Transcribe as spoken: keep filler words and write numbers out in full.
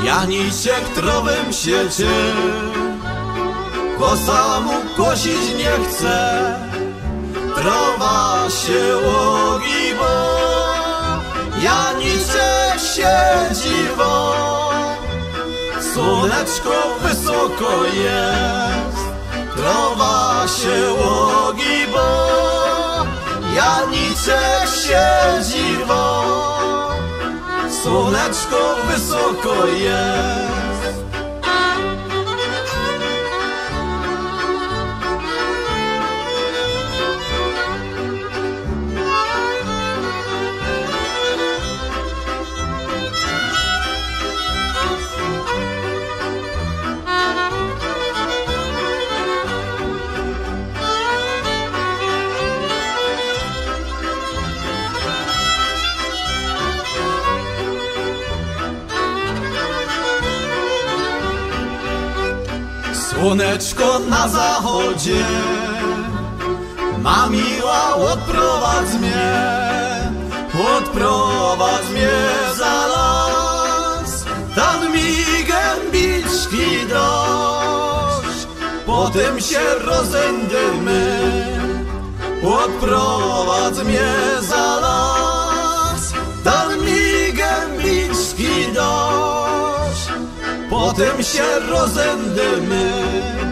Janiciek trowem siecie, kosa mu kosić nie chce. Trowa się łogi, bo Janiciek siedzi wo. Słoneczko wysoko jest, trowa się łogi, bo Janiciek siedzi wo. Słoneczko wysoko jest. Słoneczko na zachodzie, ma miła, odprowadź mnie, odprowadź mnie za las. Tam mi gębiczki dość, potem się rozędymy. Odprowadź mnie za las, tam mi gębiczki dość, potem się rozędymy.